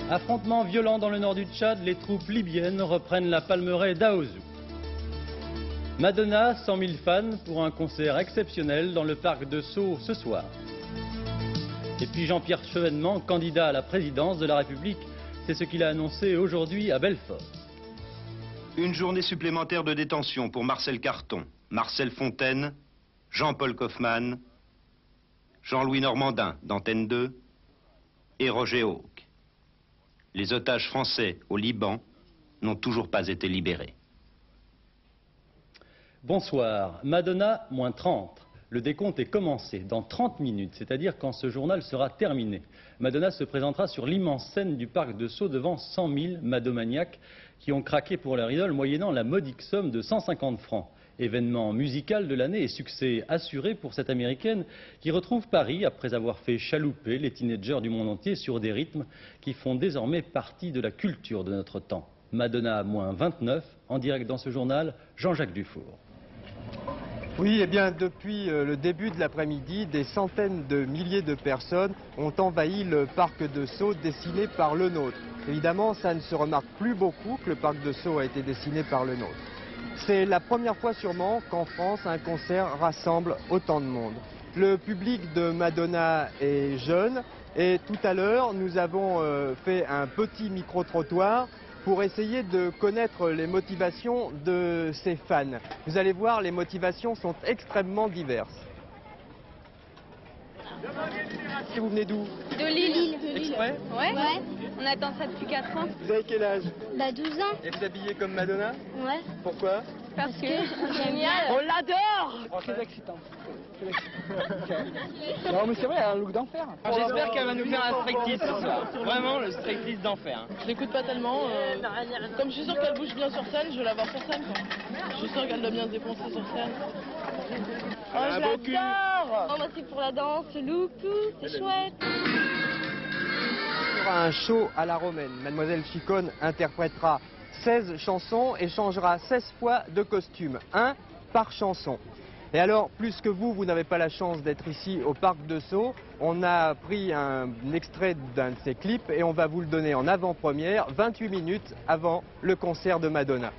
Affrontement violent dans le nord du Tchad, les troupes libyennes reprennent la palmeraie d'Aouzou. Madonna, 100 000 fans pour un concert exceptionnel dans le parc de Sceaux ce soir. Et puis Jean-Pierre Chevènement, candidat à la présidence de la République, c'est ce qu'il a annoncé aujourd'hui à Belfort. Une journée supplémentaire de détention pour Marcel Carton, Marcel Fontaine, Jean-Paul Kaufmann, Jean-Louis Normandin d'Antenne 2 et Roger Hawke. Les otages français au Liban n'ont toujours pas été libérés. Bonsoir. Madonna, moins 30. Le décompte est commencé dans 30 minutes, c'est-à-dire quand ce journal sera terminé. Madonna se présentera sur l'immense scène du parc de Sceaux devant 100 000 madomaniaques qui ont craqué pour leur idole moyennant la modique somme de 150 francs. Événement musical de l'année et succès assuré pour cette américaine qui retrouve Paris après avoir fait chalouper les teenagers du monde entier sur des rythmes qui font désormais partie de la culture de notre temps. Madonna, moins 29, en direct dans ce journal, Jean-Jacques Dufour. Oui, eh bien, depuis le début de l'après-midi, des centaines de milliers de personnes ont envahi le parc de Sceaux dessiné par le nôtre. Évidemment, ça ne se remarque plus beaucoup que le parc de Sceaux a été dessiné par le nôtre. C'est la première fois sûrement qu'en France, un concert rassemble autant de monde. Le public de Madonna est jeune et tout à l'heure, nous avons fait un petit micro-trottoir pour essayer de connaître les motivations de ses fans. Vous allez voir, les motivations sont extrêmement diverses. Si vous venez d'où? De Lille. Exprès? Ouais. On attend ça depuis 4 ans. Vous avez quel âge? Bah 12 ans. Et vous habillez comme Madonna? Ouais. Pourquoi? Parce que génial. On l'adore. Très excitant. Non mais c'est vrai, elle a un look d'enfer. J'espère qu'elle va nous faire un striptease ce soir. Vraiment le striptease d'enfer. Je l'écoute pas tellement. Comme je suis sûre qu'elle bouge bien sur scène, je vais la voir sur scène. Quoi. Je suis sûre qu'elle doit bien se défoncer sur scène. Oh, je l'adore. Oh, moi c'est pour la danse, le look, tout, c'est chouette. Il y aura un show à la romaine. Mademoiselle Chicone interprétera 16 chansons et changera 16 fois de costume, un par chanson. Et alors, plus que vous n'avez pas la chance d'être ici au parc de Sceaux, on a pris un extrait d'un de ses clips et on va vous le donner en avant-première, 28 minutes avant le concert de Madonna.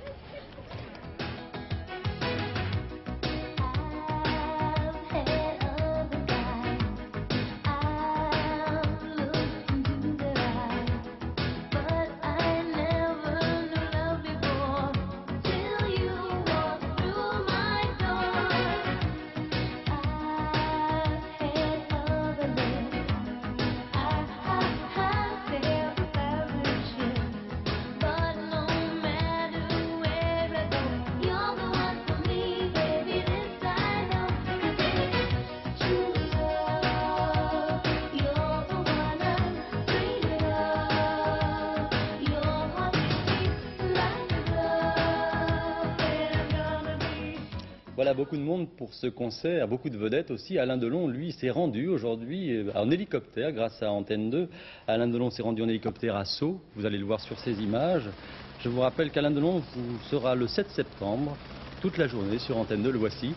Voilà beaucoup de monde pour ce concert, beaucoup de vedettes aussi. Alain Delon, lui, s'est rendu aujourd'hui en hélicoptère grâce à Antenne 2. Alain Delon s'est rendu en hélicoptère à Sceaux, vous allez le voir sur ces images. Je vous rappelle qu'Alain Delon sera le 7 septembre, toute la journée sur Antenne 2, le voici.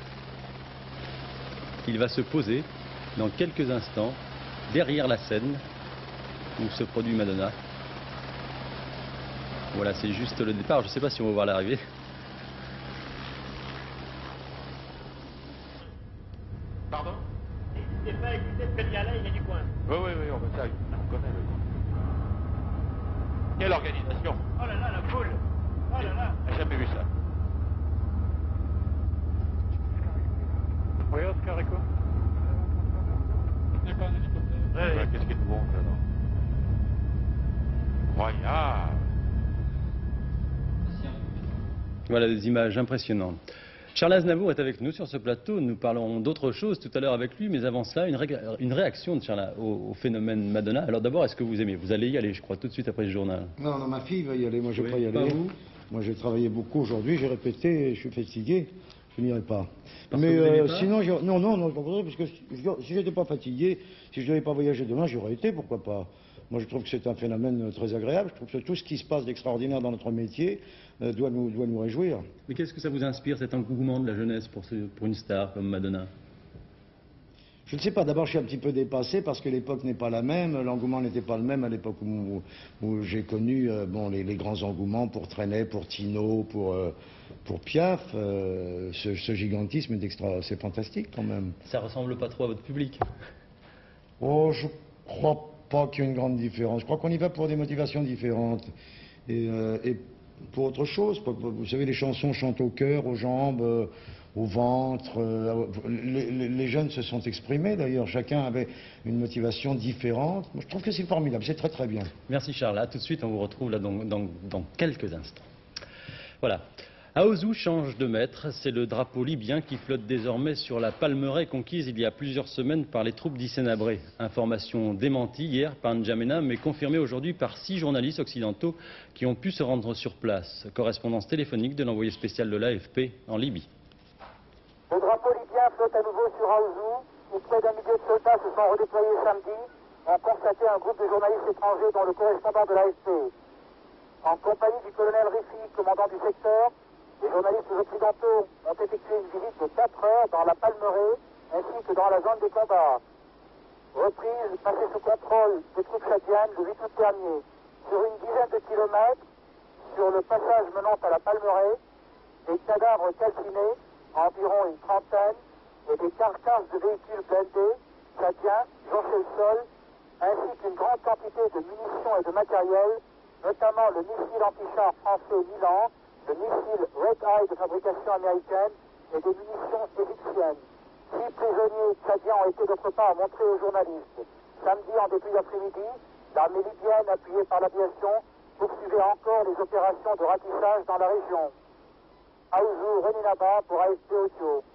Il va se poser dans quelques instants derrière la scène où se produit Madonna. Voilà, c'est juste le départ, je ne sais pas si on va voir l'arrivée. Pardon? N'hésitez pas à écouter ce Pédiala, il est du coin. Oui, on va ça, on connaît. Quelle organisation? Oh là là, la foule! Oh là là! J'ai jamais vu ça. Oui, Oscar Rico? Il n'est pas en hélicoptère. Ouais, qu'est-ce qui te monte alors? Incroyable! Voilà des images impressionnantes. Charles Aznavour est avec nous sur ce plateau. Nous parlerons d'autre chose tout à l'heure avec lui, mais avant cela, une réaction de Charles au phénomène Madonna. Alors d'abord, est-ce que vous aimez? Vous allez y aller, je crois, tout de suite après ce journal. Non, ma fille va y aller, moi je ne vais pas y aller. Pas vous? Moi j'ai travaillé beaucoup aujourd'hui, j'ai répété, je suis fatigué, je n'irai pas. Parce que vous n'aimez pas? Sinon, non, pas pour ça, parce que si je n'étais pas fatigué, si je ne devais pas voyager demain, j'aurais été, pourquoi pas. Moi je trouve que c'est un phénomène très agréable, je trouve que tout ce qui se passe d'extraordinaire dans notre métier doit nous réjouir. Mais qu'est-ce que ça vous inspire, cet engouement de la jeunesse pour une star comme Madonna? Je ne sais pas, d'abord je suis un petit peu dépassé parce que l'époque n'est pas la même, l'engouement n'était pas le même à l'époque où j'ai connu les grands engouements pour Trenet, pour Tino, pour Piaf. Ce gigantisme c'est fantastique quand même. Ça ressemble pas trop à votre public? Oh, je crois pas qu'il y ait une grande différence. Je crois qu'on y va pour des motivations différentes. Et pour autre chose, vous savez, les chansons chantent au cœur, aux jambes, au ventre. Les jeunes se sont exprimés d'ailleurs, chacun avait une motivation différente. Moi, je trouve que c'est formidable, c'est très très bien. Merci Charles, à tout de suite, on vous retrouve là dans quelques instants. Voilà. Aouzou change de maître, c'est le drapeau libyen qui flotte désormais sur la Palmeraie conquise il y a plusieurs semaines par les troupes d'Hissène-Habré. Information démentie hier par N'Djamena, mais confirmée aujourd'hui par 6 journalistes occidentaux qui ont pu se rendre sur place. Correspondance téléphonique de l'envoyé spécial de l'AFP en Libye. Le drapeau libyen flotte à nouveau sur Aouzou, où près d'un millier de soldats se sont redéployés samedi, ont constaté un groupe de journalistes étrangers dont le correspondant de l'AFP. En compagnie du colonel Rifi, commandant du secteur, les journalistes occidentaux ont effectué une visite de 4 heures dans la Palmeraie ainsi que dans la zone des combats. Reprise passée sous contrôle des troupes tchadiennes le 8 août dernier. Sur une dizaine de kilomètres, sur le passage menant à la Palmeraie, des cadavres calcinés, environ une trentaine, et des carcasses de véhicules blindés tchadiens jonchaient le sol, ainsi qu'une grande quantité de munitions et de matériel, notamment le missile anti-char français Milan, le missile Red Eye de fabrication américaine et des munitions égyptiennes. 6 prisonniers tchadiens ont été d'autre part montrés aux journalistes. Samedi, en début d'après-midi, l'armée libyenne, appuyée par l'aviation, poursuivait encore les opérations de ratissage dans la région. Aouzou, René Naba pour AFP Audio.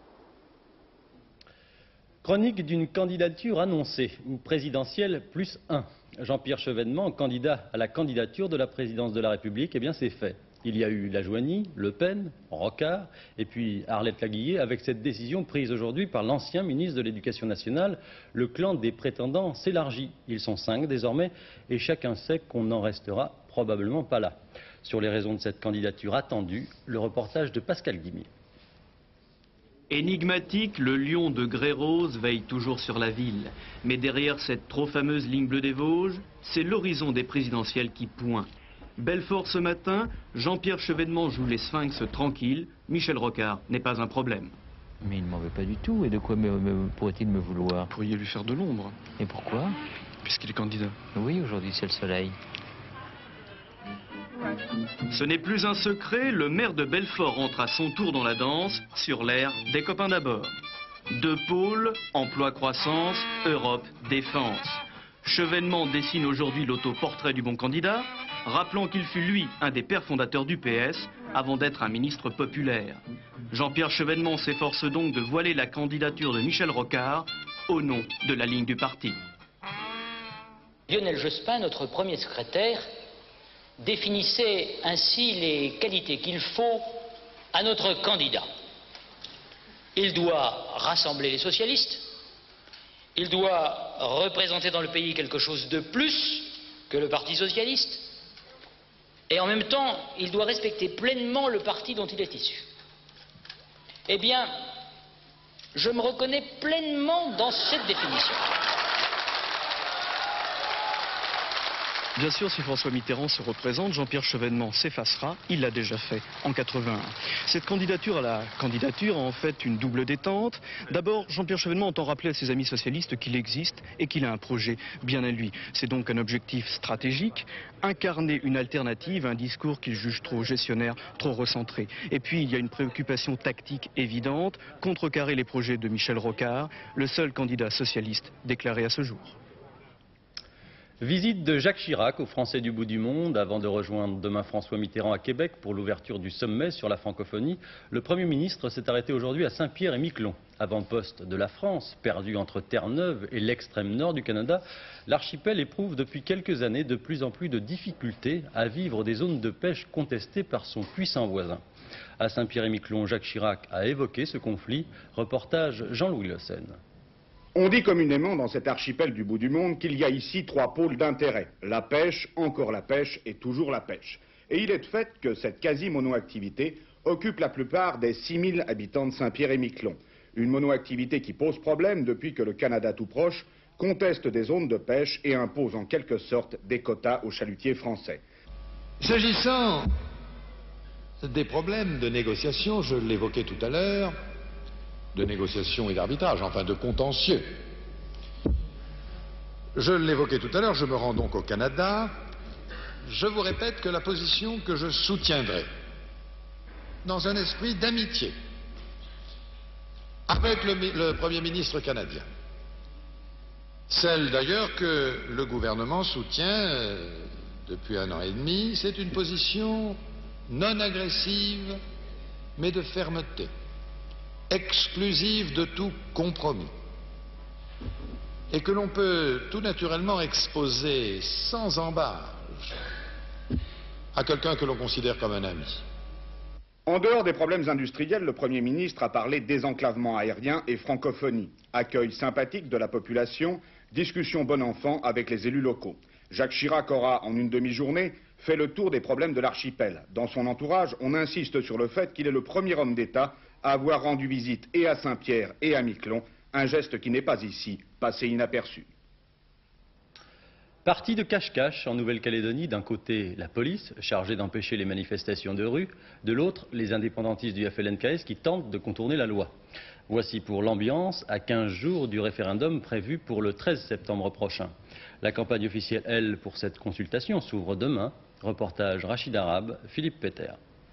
Chronique d'une candidature annoncée, ou présidentielle plus 1. Jean-Pierre Chevènement, candidat à la candidature de la présidence de la République, eh bien c'est fait. Il y a eu Lajoigny, Le Pen, Rocard et puis Arlette Laguillet. Avec cette décision prise aujourd'hui par l'ancien ministre de l'Éducation nationale, le clan des prétendants s'élargit. Ils sont 5 désormais et chacun sait qu'on n'en restera probablement pas là. Sur les raisons de cette candidature attendue, le reportage de Pascal Guimier. Énigmatique, le lion de Grey-Rose veille toujours sur la ville. Mais derrière cette trop fameuse ligne bleue des Vosges, c'est l'horizon des présidentielles qui pointe. Belfort ce matin, Jean-Pierre Chevènement joue les sphinx tranquilles, Michel Rocard n'est pas un problème. Mais il ne m'en veut pas du tout, et de quoi pourrait-il me vouloir? Vous pourriez lui faire de l'ombre. Et pourquoi? Puisqu'il est candidat. Oui, aujourd'hui c'est le soleil. Ce n'est plus un secret, le maire de Belfort entre à son tour dans la danse, sur l'air des copains d'abord. 2 pôles, emploi-croissance, Europe, défense. Chevènement dessine aujourd'hui l'autoportrait du bon candidat, rappelant qu'il fut lui un des pères fondateurs du PS avant d'être un ministre populaire. Jean-Pierre Chevènement s'efforce donc de voiler la candidature de Michel Rocard au nom de la ligne du parti. Lionel Jospin, notre premier secrétaire, définissait ainsi les qualités qu'il faut à notre candidat. Il doit rassembler les socialistes, il doit représenter dans le pays quelque chose de plus que le Parti socialiste, et en même temps, il doit respecter pleinement le parti dont il est issu. Eh bien, je me reconnais pleinement dans cette définition. Bien sûr, si François Mitterrand se représente, Jean-Pierre Chevènement s'effacera, il l'a déjà fait en 81. Cette candidature à la candidature a en fait une double détente. D'abord, Jean-Pierre Chevènement entend rappeler à ses amis socialistes qu'il existe et qu'il a un projet bien à lui. C'est donc un objectif stratégique, incarner une alternative, un discours qu'il juge trop gestionnaire, trop recentré. Et puis, il y a une préoccupation tactique évidente, contrecarrer les projets de Michel Rocard, le seul candidat socialiste déclaré à ce jour. Visite de Jacques Chirac aux Français du bout du monde avant de rejoindre demain François Mitterrand à Québec pour l'ouverture du sommet sur la francophonie. Le Premier ministre s'est arrêté aujourd'hui à Saint-Pierre-et-Miquelon. Avant-poste de la France, perdu entre Terre-Neuve et l'extrême nord du Canada, l'archipel éprouve depuis quelques années de plus en plus de difficultés à vivre des zones de pêche contestées par son puissant voisin. À Saint-Pierre-et-Miquelon, Jacques Chirac a évoqué ce conflit. Reportage Jean-Louis Le Sen. On dit communément dans cet archipel du bout du monde qu'il y a ici 3 pôles d'intérêt. La pêche, encore la pêche et toujours la pêche. Et il est de fait que cette quasi-mono-activité occupe la plupart des 6000 habitants de Saint-Pierre-et-Miquelon. Une monoactivité qui pose problème depuis que le Canada tout proche conteste des zones de pêche et impose en quelque sorte des quotas aux chalutiers français. S'agissant des problèmes de négociation, je l'évoquais tout à l'heure, de négociation et d'arbitrage, enfin de contentieux. Je l'évoquais tout à l'heure, je me rends donc au Canada. Je vous répète que la position que je soutiendrai, dans un esprit d'amitié, avec le Premier ministre canadien, celle d'ailleurs que le gouvernement soutient depuis 1 an et demi, c'est une position non agressive, mais de fermeté, exclusive de tout compromis, et que l'on peut tout naturellement exposer sans embâche à quelqu'un que l'on considère comme un ami. En dehors des problèmes industriels, le Premier ministre a parlé désenclavement aérien et francophonie, accueil sympathique de la population, discussion bon enfant avec les élus locaux. Jacques Chirac aura, en une demi-journée, fait le tour des problèmes de l'archipel. Dans son entourage, on insiste sur le fait qu'il est le premier homme d'État à avoir rendu visite et à Saint-Pierre et à Miquelon, un geste qui n'est pas ici passé inaperçu. Partie de cache-cache en Nouvelle-Calédonie, d'un côté la police, chargée d'empêcher les manifestations de rue, de l'autre les indépendantistes du FLNKS qui tentent de contourner la loi. Voici pour l'ambiance à 15 jours du référendum prévu pour le 13 septembre prochain. La campagne officielle, elle, pour cette consultation s'ouvre demain. Reportage Rachid Arabe, Philippe Peter.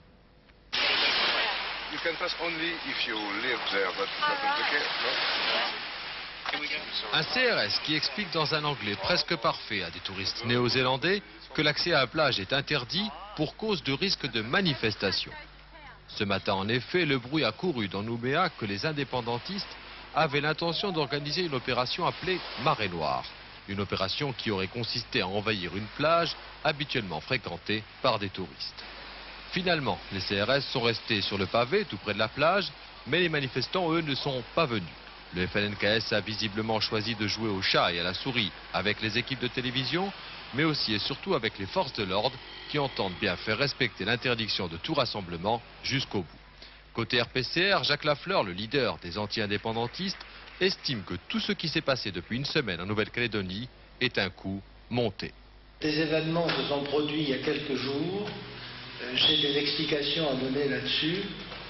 You can pass only if you live there, but that is the case, no? Un CRS qui explique dans un anglais presque parfait à des touristes néo-zélandais que l'accès à la plage est interdit pour cause de risque de manifestation. Ce matin, en effet, le bruit a couru dans Nouméa que les indépendantistes avaient l'intention d'organiser une opération appelée Marée Noire. Une opération qui aurait consisté à envahir une plage habituellement fréquentée par des touristes. Finalement, les CRS sont restés sur le pavé tout près de la plage, mais les manifestants, eux, ne sont pas venus. Le FLNKS a visiblement choisi de jouer au chat et à la souris avec les équipes de télévision, mais aussi et surtout avec les forces de l'ordre qui entendent bien faire respecter l'interdiction de tout rassemblement jusqu'au bout. Côté RPCR, Jacques Lafleur, le leader des anti-indépendantistes, estime que tout ce qui s'est passé depuis une semaine en Nouvelle-Calédonie est un coup monté. Des événements se sont produits il y a quelques jours. J'ai des explications à donner là-dessus.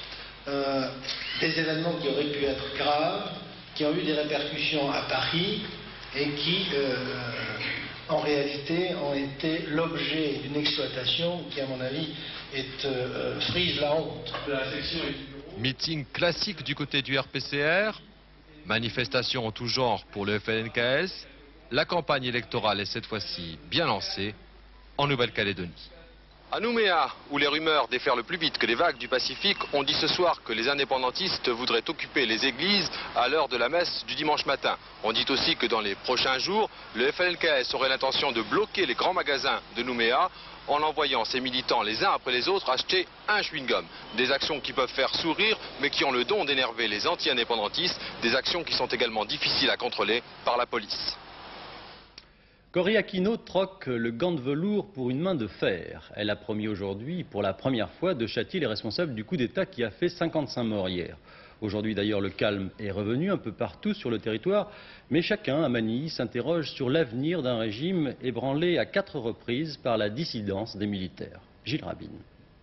Des événements qui auraient pu être graves, qui ont eu des répercussions à Paris et qui, en réalité, ont été l'objet d'une exploitation qui, à mon avis, frise la honte. Meeting classique du côté du RPCR, manifestation en tout genre pour le FLNKS, la campagne électorale est cette fois-ci bien lancée en Nouvelle-Calédonie. À Nouméa, où les rumeurs déferlent plus vite que les vagues du Pacifique, on dit ce soir que les indépendantistes voudraient occuper les églises à l'heure de la messe du dimanche matin. On dit aussi que dans les prochains jours, le FLNKS aurait l'intention de bloquer les grands magasins de Nouméa en envoyant ses militants les uns après les autres acheter un chewing-gum. Des actions qui peuvent faire sourire, mais qui ont le don d'énerver les anti-indépendantistes, des actions qui sont également difficiles à contrôler par la police. Cory Aquino troque le gant de velours pour une main de fer. Elle a promis aujourd'hui, pour la première fois, de châtier les responsables du coup d'État qui a fait 55 morts hier. Aujourd'hui d'ailleurs, le calme est revenu un peu partout sur le territoire, mais chacun à Manille s'interroge sur l'avenir d'un régime ébranlé à 4 reprises par la dissidence des militaires. Gilles Rabine.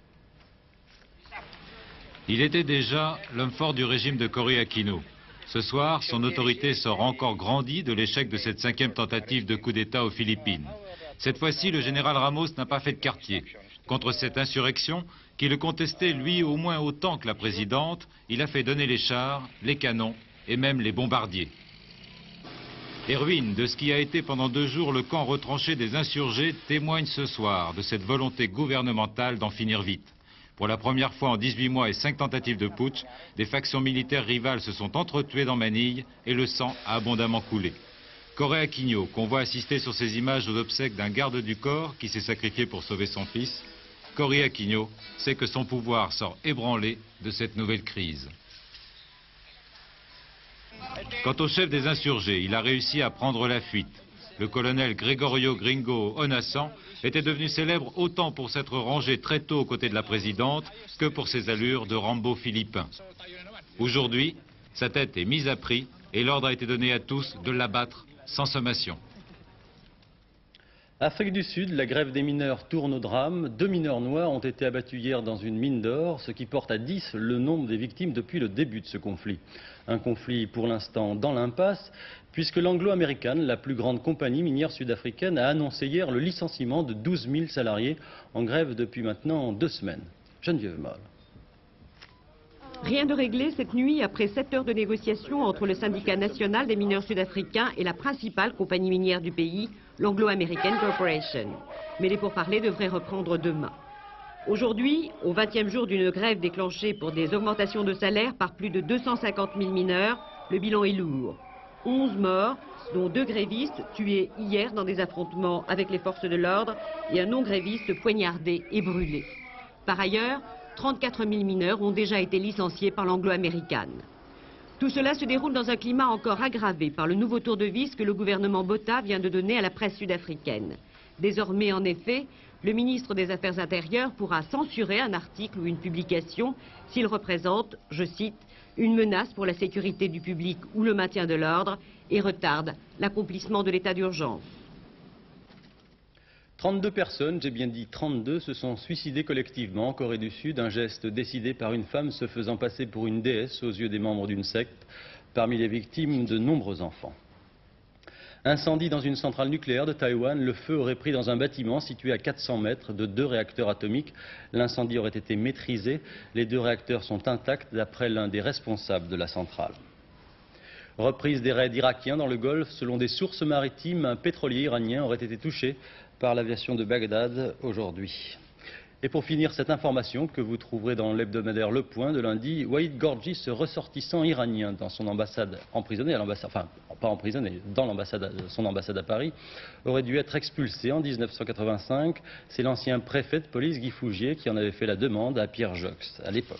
Il était déjà l'homme fort du régime de Cory Aquino. Ce soir, son autorité sort encore grandie de l'échec de cette 5e tentative de coup d'État aux Philippines. Cette fois-ci, le général Ramos n'a pas fait de quartier. Contre cette insurrection, qui le contestait lui au moins autant que la présidente, il a fait donner les chars, les canons et même les bombardiers. Les ruines de ce qui a été pendant 2 jours le camp retranché des insurgés témoignent ce soir de cette volonté gouvernementale d'en finir vite. Pour la première fois en 18 mois et 5 tentatives de putsch, des factions militaires rivales se sont entretuées dans Manille et le sang a abondamment coulé. Cory Aquino, qu'on voit assister sur ces images aux obsèques d'un garde du corps qui s'est sacrifié pour sauver son fils, Cory Aquino sait que son pouvoir sort ébranlé de cette nouvelle crise. Quant au chef des insurgés, il a réussi à prendre la fuite. Le colonel Gregorio Gringo Onassan était devenu célèbre autant pour s'être rangé très tôt aux côtés de la présidente que pour ses allures de Rambo philippin. Aujourd'hui, Sa tête est mise à prix et l'ordre a été donné à tous de l'abattre sans sommation. Afrique du Sud, la grève des mineurs tourne au drame. 2 mineurs noirs ont été abattus hier dans une mine d'or, ce qui porte à 10 le nombre des victimes depuis le début de ce conflit. Un conflit pour l'instant dans l'impasse, puisque l'Anglo American, la plus grande compagnie minière sud-africaine, a annoncé hier le licenciement de 12 000 salariés en grève depuis maintenant 2 semaines. Geneviève Moll. Rien de réglé cette nuit après 7 heures de négociations entre le syndicat national des mineurs sud-africains et la principale compagnie minière du pays, l'Anglo American Corporation. Mais les pourparlers devraient reprendre demain. Aujourd'hui, au 20e jour d'une grève déclenchée pour des augmentations de salaire par plus de 250 000 mineurs, le bilan est lourd. 11 morts, dont 2 grévistes tués hier dans des affrontements avec les forces de l'ordre et un non-gréviste poignardé et brûlé. Par ailleurs, 34 000 mineurs ont déjà été licenciés par l'Anglo American. Tout cela se déroule dans un climat encore aggravé par le nouveau tour de vis que le gouvernement Botha vient de donner à la presse sud-africaine. Désormais, en effet, le ministre des Affaires intérieures pourra censurer un article ou une publication s'il représente, je cite, une menace pour la sécurité du public ou le maintien de l'ordre et retarde l'accomplissement de l'état d'urgence. 32 personnes, j'ai bien dit 32, se sont suicidées collectivement en Corée du Sud, un geste décidé par une femme se faisant passer pour une déesse aux yeux des membres d'une secte, parmi les victimes de nombreux enfants. Incendie dans une centrale nucléaire de Taïwan, le feu aurait pris dans un bâtiment situé à 400 mètres de 2 réacteurs atomiques. L'incendie aurait été maîtrisé, les 2 réacteurs sont intacts d'après l'un des responsables de la centrale. Reprise des raids irakiens dans le Golfe, selon des sources maritimes, un pétrolier iranien aurait été touché par l'aviation de Bagdad aujourd'hui. Et pour finir cette information que vous trouverez dans l'hebdomadaire Le Point de lundi, Waïd Gorgi, ce ressortissant iranien dans son ambassade, emprisonné à l'ambassade, enfin pas emprisonné, dans son ambassade à Paris, aurait dû être expulsé en 1985. C'est l'ancien préfet de police Guy Fougier qui en avait fait la demande à Pierre Jox à l'époque.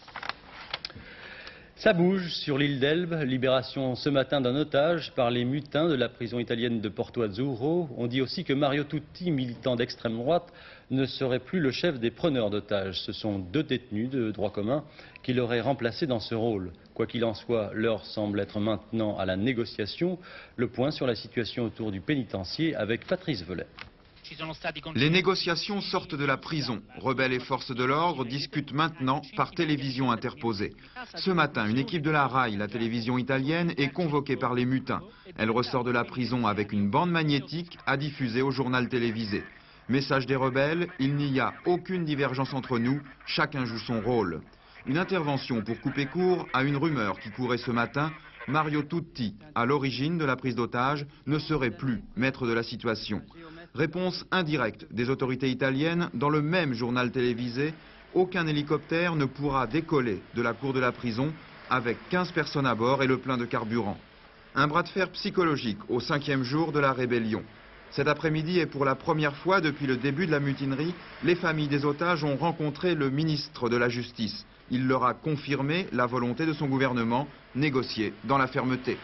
Ça bouge sur l'île d'Elbe, libération ce matin d'un otage par les mutins de la prison italienne de Porto Azzurro. On dit aussi que Mario Tutti, militant d'extrême droite, ne serait plus le chef des preneurs d'otages. Ce sont 2 détenus de droit commun qui l'auraient remplacé dans ce rôle. Quoi qu'il en soit, l'heure semble être maintenant à la négociation. Le point sur la situation autour du pénitencier avec Patrice Velay. Les négociations sortent de la prison. Rebelles et forces de l'ordre discutent maintenant par télévision interposée. Ce matin, une équipe de la RAI, la télévision italienne, est convoquée par les mutins. Elle ressort de la prison avec une bande magnétique à diffuser au journal télévisé. Message des rebelles, il n'y a aucune divergence entre nous, chacun joue son rôle. Une intervention pour couper court à une rumeur qui courait ce matin. Mario Tutti, à l'origine de la prise d'otage, ne serait plus maître de la situation. Réponse indirecte des autorités italiennes dans le même journal télévisé. Aucun hélicoptère ne pourra décoller de la cour de la prison avec 15 personnes à bord et le plein de carburant. Un bras de fer psychologique au 5e jour de la rébellion. Cet après-midi et pour la première fois depuis le début de la mutinerie, les familles des otages ont rencontré le ministre de la Justice. Il leur a confirmé la volonté de son gouvernement, négocier dans la fermeté.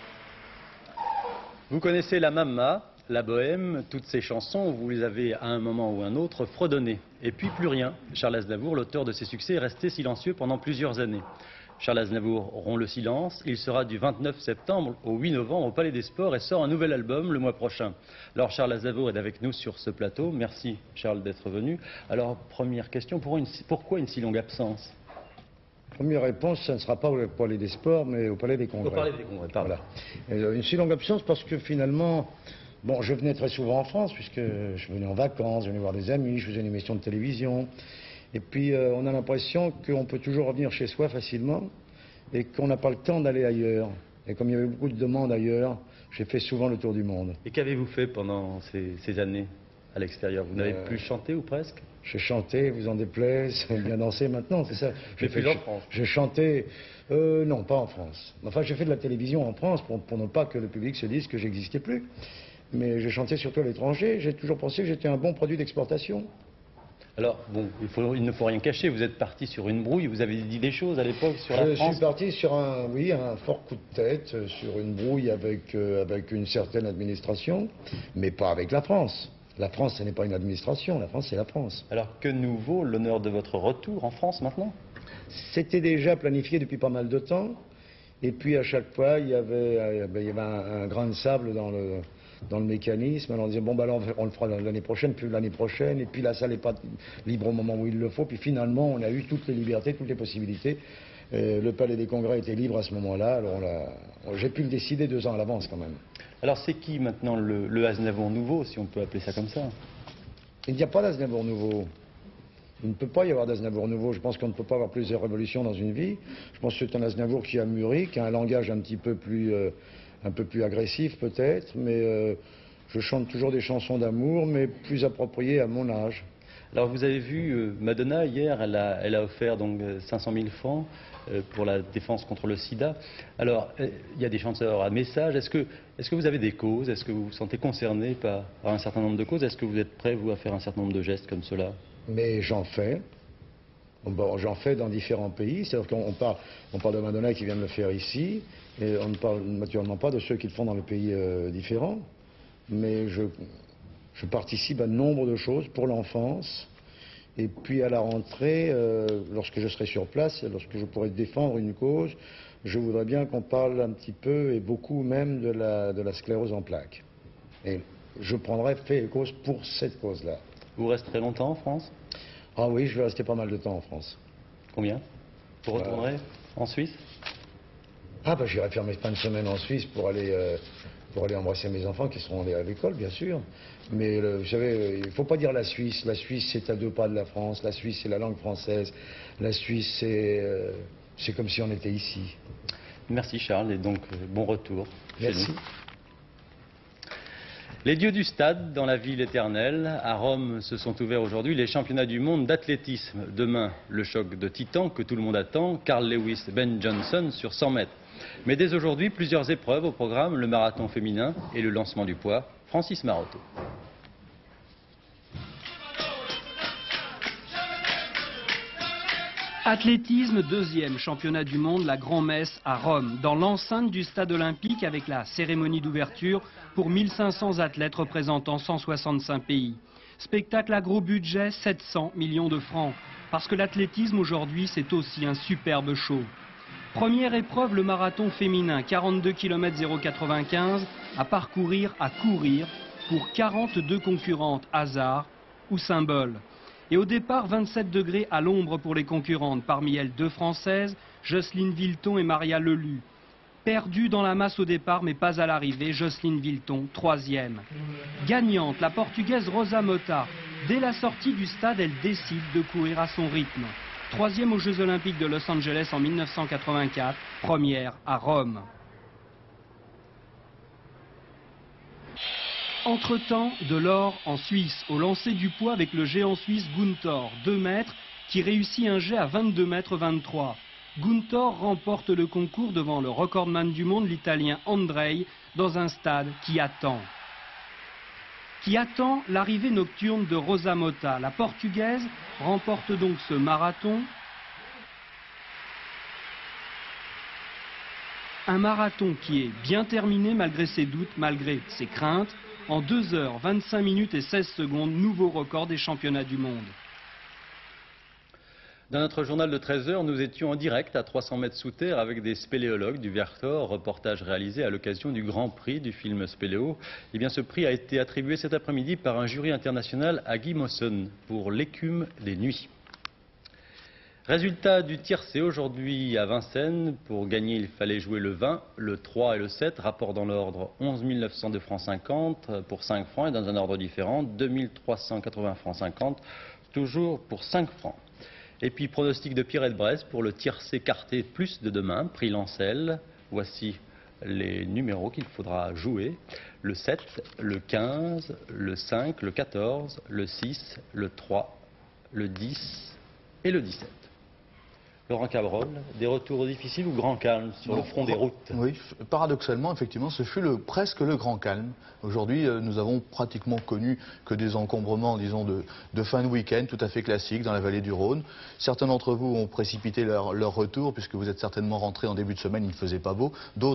Vous connaissez la Mamma, la bohème, toutes ces chansons, vous les avez à un moment ou un autre fredonnées. Et puis plus rien. Charles Aznavour, l'auteur de ces succès, est resté silencieux pendant plusieurs années. Charles Aznavour rompt le silence. Il sera du 29 septembre au 8 novembre au Palais des Sports et sort un nouvel album le mois prochain. Alors Charles Aznavour est avec nous sur ce plateau. Merci Charles d'être venu. Alors première question, pourquoi une si longue absence? Première réponse, ça ne sera pas au Palais des Sports, mais au Palais des Congrès. Au Palais des Congrès, pardon. Voilà. Une si longue absence parce que finalement, bon, je venais très souvent en France, puisque je venais en vacances, je venais voir des amis, je faisais une émission de télévision. Et puis, on a l'impression qu'on peut toujours revenir chez soi facilement et qu'on n'a pas le temps d'aller ailleurs. Et comme il y avait beaucoup de demandes ailleurs, j'ai fait souvent le tour du monde. Et qu'avez-vous fait pendant ces années à l'extérieur? Vous n'avez plus chanté ou presque? J'ai chanté, vous en déplaise, bien dansé maintenant, c'est ça. J'ai chanté, non, pas en France. Enfin, j'ai fait de la télévision en France pour ne pas que le public se dise que j'existais plus. Mais j'ai chanté surtout à l'étranger. J'ai toujours pensé que j'étais un bon produit d'exportation. Alors, bon, il ne faut rien cacher. Vous êtes parti sur une brouille. Vous avez dit des choses à l'époque sur la France. Je suis parti sur un fort coup de tête, sur une brouille avec une certaine administration, mais pas avec la France. La France, ce n'est pas une administration. La France, c'est la France. Alors, que nous vaut l'honneur de votre retour en France maintenant? C'était déjà planifié depuis pas mal de temps. Et puis à chaque fois, il y avait un grain de sable dans le mécanisme. Alors on disait, bon, bah, là, on le fera l'année prochaine, puis l'année prochaine. Et puis la salle n'est pas libre au moment où il le faut. Puis finalement, on a eu toutes les libertés, toutes les possibilités. Le Palais des Congrès était libre à ce moment-là. Alors j'ai pu le décider 2 ans à l'avance quand même. Alors c'est qui maintenant le Aznavour nouveau, si on peut appeler ça comme ça? Il n'y a pas d'Aznavour nouveau. Il ne peut pas y avoir d'Aznavour nouveau. Je pense qu'on ne peut pas avoir plusieurs révolutions dans une vie. Je pense que c'est un Aznavour qui a mûri, qui a un langage un peu plus agressif peut-être, mais je chante toujours des chansons d'amour, mais plus appropriées à mon âge. Alors vous avez vu, Madonna hier, elle a offert donc 500 000 francs pour la défense contre le sida. Alors, il y a des chanteurs à message. Est-ce que vous avez des causes? Est-ce que vous vous sentez concerné par un certain nombre de causes? Est-ce que vous êtes prêt, vous, à faire un certain nombre de gestes comme cela? Mais j'en fais. Bon, j'en fais dans différents pays. C'est-à-dire qu'on parle de Madonna qui vient de le faire ici, et on ne parle naturellement pas de ceux qui le font dans les pays différents. Mais je participe à nombre de choses pour l'enfance. Et puis à la rentrée, lorsque je serai sur place, lorsque je pourrai défendre une cause, je voudrais bien qu'on parle un petit peu, et beaucoup même, de la sclérose en plaques. Et je prendrai fait et cause pour cette cause-là. Vous resterez longtemps en France? Ah oui, je vais rester pas mal de temps en France. Combien? Vous retournerez en Suisse? Ah bah j'irai faire mes fins de semaine en Suisse pour aller embrasser mes enfants qui seront à l'école, bien sûr. Mais vous savez, il ne faut pas dire la Suisse. La Suisse, c'est à 2 pas de la France. La Suisse, c'est la langue française. La Suisse, c'est comme si on était ici. Merci Charles, et donc bon retour. Merci. Les dieux du stade dans la ville éternelle. À Rome se sont ouverts aujourd'hui les championnats du monde d'athlétisme. Demain, le choc de titans que tout le monde attend. Carl Lewis, Ben Johnson sur 100 mètres. Mais dès aujourd'hui, plusieurs épreuves au programme, le marathon féminin et le lancement du poids. Francis Maroto. Athlétisme, 2e championnat du monde, la grand-messe à Rome, dans l'enceinte du stade olympique avec la cérémonie d'ouverture pour 1500 athlètes représentant 165 pays. Spectacle à gros budget, 700 millions de francs, parce que l'athlétisme aujourd'hui c'est aussi un superbe show. Première épreuve, le marathon féminin, 42 km 095, à parcourir, à courir, pour 42 concurrentes, hasard ou symbole. Et au départ, 27 degrés à l'ombre pour les concurrentes, parmi elles 2 Françaises, Jocelyne Vilton et Maria Lelu. Perdues dans la masse au départ, mais pas à l'arrivée, Jocelyne Vilton, 3e. Gagnante, la Portugaise Rosa Mota. Dès la sortie du stade, elle décide de courir à son rythme. 3e aux Jeux Olympiques de Los Angeles en 1984, première à Rome. Entre-temps, de l'or en Suisse, au lancer du poids avec le géant suisse Gunthor, 2 mètres, qui réussit un jet à 22 mètres 23. Gunthor remporte le concours devant le recordman du monde, l'Italien Andrei, dans un stade qui attend l'arrivée nocturne de Rosa Mota. La Portugaise remporte donc ce marathon. Un marathon qui est bien terminé malgré ses doutes, malgré ses craintes. En 2 heures, 25 minutes et 16 secondes, nouveau record des championnats du monde. Dans notre journal de 13h, nous étions en direct à 300 mètres sous terre avec des spéléologues du Vercors, reportage réalisé à l'occasion du Grand Prix du film Spéléo. Eh bien, ce prix a été attribué cet après-midi par un jury international à Guy Mawson pour L'écume des nuits. Résultat du tiercé aujourd'hui à Vincennes. Pour gagner, il fallait jouer le 20, le 3 et le 7. Rapport dans l'ordre 11 902 francs 50 pour 5 francs et dans un ordre différent 2 380 francs 50, toujours pour 5 francs. Et puis pronostic de Pierrette Bresse pour le tiercé quarté plus de demain, prix Lancel. Voici les numéros qu'il faudra jouer. Le 7, le 15, le 5, le 14, le 6, le 3, le 10 et le 17. Laurent Cabrol, des retours difficiles ou grand calme sur le front des routes? Oui, paradoxalement, effectivement, ce fut presque le grand calme. Aujourd'hui, nous avons pratiquement connu que des encombrements, disons, de fin de week-end tout à fait classiques dans la vallée du Rhône. Certains d'entre vous ont précipité leur retour, puisque vous êtes certainement rentrés en début de semaine, il ne faisait pas beau. D'autres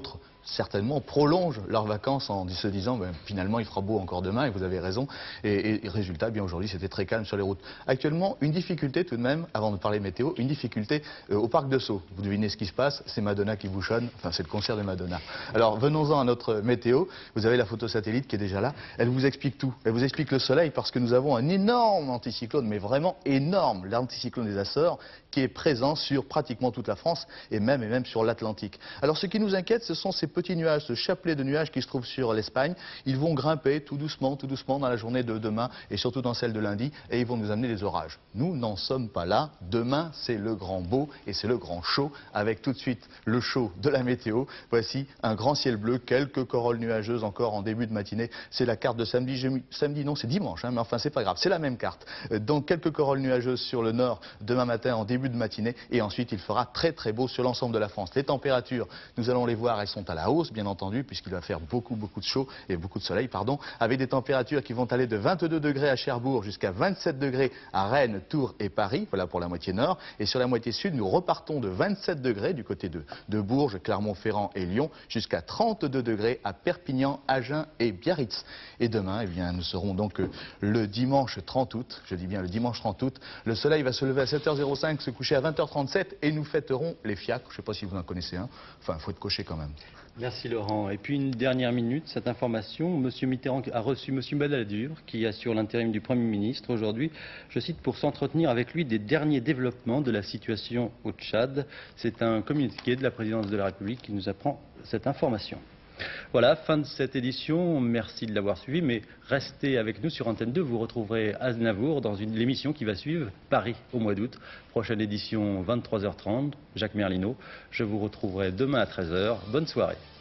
certainement prolongent leurs vacances en se disant ben, finalement il fera beau encore demain et vous avez raison. Et résultat, bien aujourd'hui c'était très calme sur les routes. Actuellement, une difficulté tout de même, avant de parler météo, une difficulté au parc de Sceaux. Vous devinez ce qui se passe, c'est Madonna qui bouchonne, enfin c'est le concert de Madonna. Alors venons-en à notre météo, vous avez la photo satellite qui est déjà là, elle vous explique tout. Elle vous explique le soleil parce que nous avons un énorme anticyclone, mais vraiment énorme, l'anticyclone des Açores, qui est présent sur pratiquement toute la France et même sur l'Atlantique. Alors ce qui nous inquiète, ce sont ces petits nuages, ce chapelet de nuages qui se trouve sur l'Espagne. Ils vont grimper tout doucement dans la journée de demain et surtout dans celle de lundi et ils vont nous amener des orages. Nous n'en sommes pas là. Demain, c'est le grand beau et c'est le grand chaud avec tout de suite le chaud de la météo. Voici un grand ciel bleu, quelques corolles nuageuses encore en début de matinée. C'est la carte de samedi. Samedi non, c'est dimanche, hein, mais enfin c'est pas grave, c'est la même carte. Donc quelques corolles nuageuses sur le nord demain matin en début de matinée et ensuite il fera très très beau sur l'ensemble de la France. Les températures, nous allons les voir, elles sont à la hausse bien entendu puisqu'il va faire beaucoup de chaud et beaucoup de soleil, pardon, avec des températures qui vont aller de 22 degrés à Cherbourg jusqu'à 27 degrés à Rennes, Tours et Paris, voilà pour la moitié nord. Et sur la moitié sud, nous repartons de 27 degrés du côté de Bourges, Clermont-Ferrand et Lyon jusqu'à 32 degrés à Perpignan, Agen et Biarritz. Et demain, eh bien, nous serons donc le dimanche 30 août, je dis bien le dimanche 30 août. Le soleil va se lever à 7h05, se coucher à 20h37 et nous fêterons les fiacres. Je ne sais pas si vous en connaissez un, enfin il faut être coché quand même. Merci Laurent. Et puis une dernière minute, cette information, M. Mitterrand a reçu M. Balladur, qui assure l'intérim du Premier ministre aujourd'hui, je cite, pour s'entretenir avec lui des derniers développements de la situation au Tchad. C'est un communiqué de la présidence de la République qui nous apprend cette information. Voilà, fin de cette édition, merci de l'avoir suivi, mais restez avec nous sur Antenne 2, vous retrouverez Aznavour dans l'émission qui va suivre, Paris au mois d'août. Prochaine édition 23h30, Jacques Merlino. Je vous retrouverai demain à 13h. Bonne soirée.